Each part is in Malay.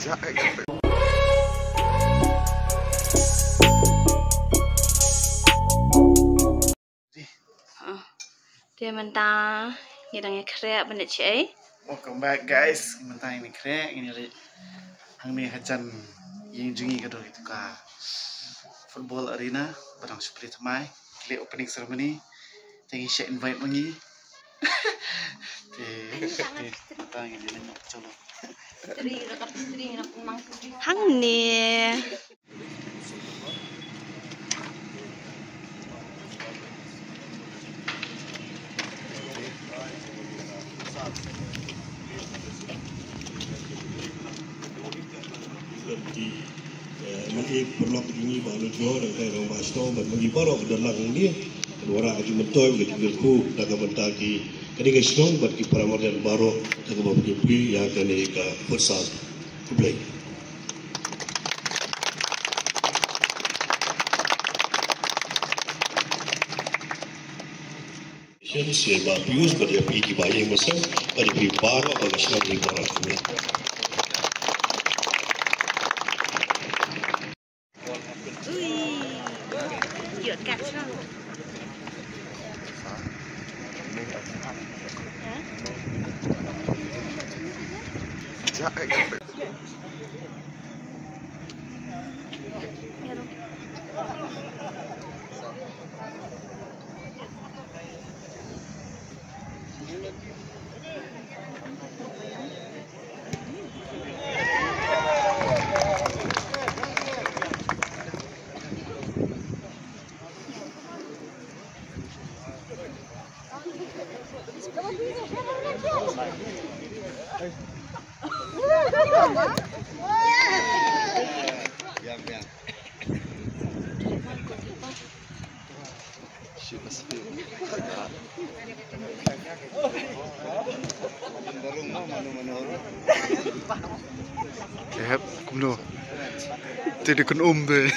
Dia mentah ngidangnya krek benda cai. Welcome back guys. Mentah ini krek ini hang ni hajan yang jengi kado itu ka football arena barang seperti temai klik opening ceremony tengi share invite mengi. Mentah ini nak colo. Hang ni. Di magi perlu ini baru jual dan saya orang masuk bagi baru dalam ini orang aja mentoy begitu ku dalam mentaki kini guys dong bagi para model baru dalam bagi plie yang kini ke bersal publik. Siapa pius pada pergi bayang besar pada pergi baru bagi semua di barat publik. Kehap kumno. Tidak kun deh.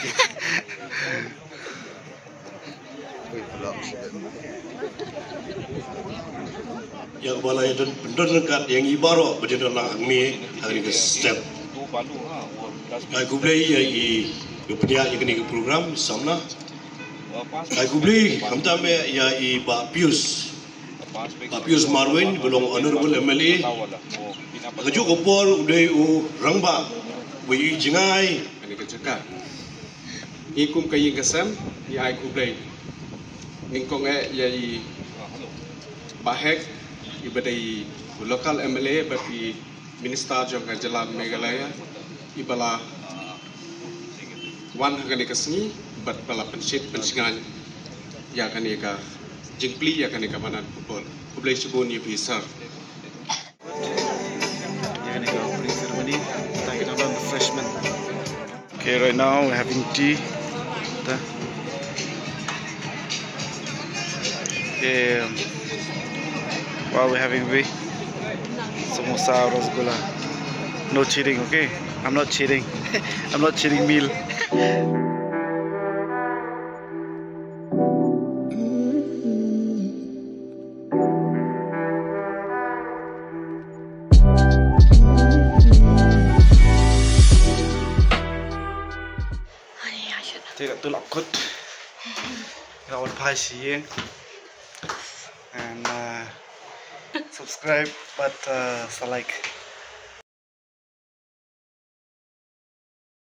Yang balai dan benar dekat yang ibarat berjalan lang ni hari ke step. Kai kublai ya i penyak yang ni program samna. Kai kublai hamta me ya i Pak Pius Marwin belum honorable MLA. Kejuk kopor udah rangba, wei jengai. Ini kecekak. Ikum kayi kesem, ya aku blay. Ingkong ya i bahek, ibadai lokal MLA bagi minister jangka jalan Meghalaya, ibala wan kani kesni, bala pensingan, ya kani ka jengpli ya kani ka manan kupol. Kublay subun ya besar. Okay, right now we're having tea. Okay, while we're having samosa, rasgulla. No cheating, okay? I'm not cheating. I'm not cheating meal. Tidak tulak kot. Kawan pai siang. And subscribe but like.